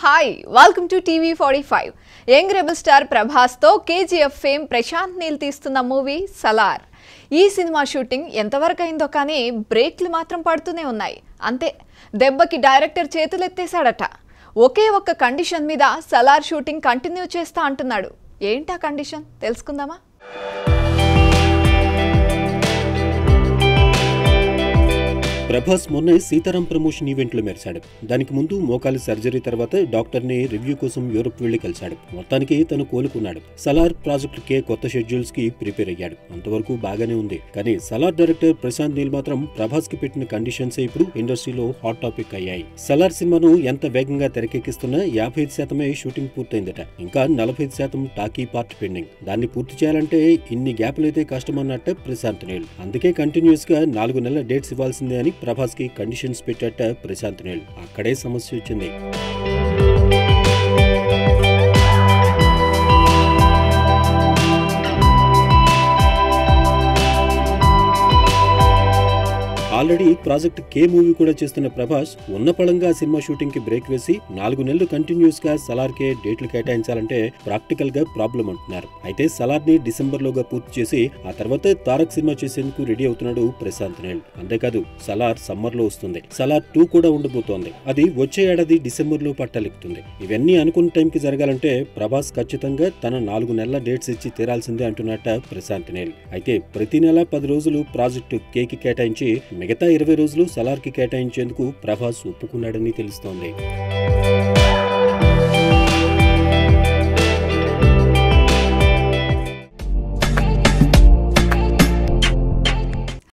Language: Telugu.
హాయ్ వెల్కమ్ టు టీవీ45. యంగ్ రెబల్ స్టార్ ప్రభాస్ తో కేజీఎఫ్ ఫేమ్ ప్రశాంత్ నీల్ తీస్తున్న మూవీ సలార్. ఈ సినిమా షూటింగ్ ఎంతవరకు అయిందో కానీ బ్రేక్లు మాత్రం పడుతూనే ఉన్నాయి. అంతే, దెబ్బకి డైరెక్టర్ చేతులెత్తేశాడట. ఒకే ఒక్క కండిషన్ మీద సలార్ షూటింగ్ కంటిన్యూ చేస్తా అంటున్నాడు. ఏంటా కండిషన్ తెలుసుకుందామా? ప్రభాస్ మొన్న సీతారాం ప్రమోషన్ ఈవెంట్లో మెరిశాడు. దానికి ముందు మోకాలి సర్జరీ తర్వాత డాక్టర్ ని రివ్యూ కోసం యూరోప్ వెళ్లి కలిశాడు. మొత్తానికి తను కోలుకున్నాడు. సలార్ ప్రాజెక్ట్ కే కొత్త షెడ్యూల్స్ కి ప్రిపేర్ అయ్యాడు. అంతవరకు బాగానే ఉంది. కానీ సలార్ డైరెక్టర్ ప్రశాంత్ నీల్ మాత్రం ప్రభాస్ కి పెట్టిన కండిషన్స్ ఇప్పుడు ఇండస్ట్రీలో హాట్ టాపిక్ అయ్యాయి. సలార్ సినిమాను ఎంత వేగంగా తెరకెక్కిస్తున్నా 55% షూటింగ్ పూర్తయిందట. ఇంకా 45% టాకీ పార్ట్ పెండింగ్. దాన్ని పూర్తి చేయాలంటే ఇన్ని గ్యాప్లైతే కష్టమన్నట్ట ప్రశాంత్ నీల్. అందుకే కంటిన్యూస్ గా 4 నెలల డేట్స్ ఇవ్వాల్సిందే అని ప్రభాస్ కి కండిషన్స్ పెట్టాట ప్రశాంత్ నీల్. అక్కడే సమస్య వచ్చింది. ఆల్రెడీ ప్రాజెక్ట్ కే మూవీ కూడా చేస్తున్న ప్రభాస్ ఉన్న పళంగా సినిమా షూటింగ్ కి బ్రేక్ వేసి 4 నెలలు కంటిన్యూస్ గా సలార్ కే డేట్లు కేటాయించాలంటే ప్రాక్టికల్ గా ప్రాబ్లం అంటున్నారు. అయితే సలార్ ని డిసెంబర్ లోగా పూర్తి చేసి ఆ తర్వాత తారక్ సినిమా చేసేందుకు రెడీ అవుతున్నాడు ప్రశాంత్ నీల్. అంతేకాదు సలార్ సమ్మర్ లో వస్తుంది. సలార్ 2 కూడా ఉండబోతోంది. అది వచ్చే ఏడాది డిసెంబర్ లో పట్టాలెక్కుతుంది. ఇవన్నీ అనుకున్న టైంకి జరగాలంటే ప్రభాస్ ఖచ్చితంగా తన 4 నెలల డేట్స్ ఇచ్చి తీరాల్సిందే అంటున్నట్ట ప్రశాంత్ నీల్. అయితే ప్రతి నెల 10 రోజులు ప్రాజెక్టు కే కి కేటాయించి మిగతా 20 రోజులు సలార్ కి కేటాయించేందుకు ప్రభాస్ ఒప్పుకున్నాడని తెలుస్తోంది.